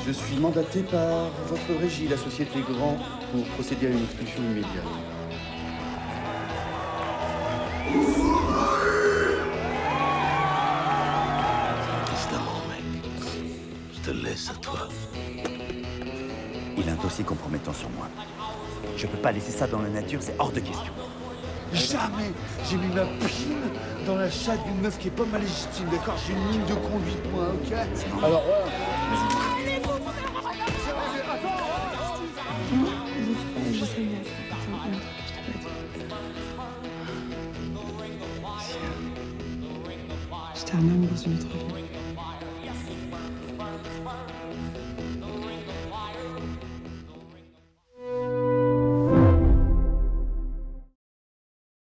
Je suis mandaté par votre régie, la société Grand, pour procéder à une expulsion immédiate. Évidemment, mec. Je te laisse à toi. Il a un dossier compromettant sur moi. Je peux pas laisser ça dans la nature, c'est hors de question. Jamais j'ai mis ma pine dans la chatte d'une meuf qui est pas ma légitime, d'accord? J'ai une ligne de conduite, moi, ok? Alors voilà. Je sais, mais j'étais un homme dans une autre vie.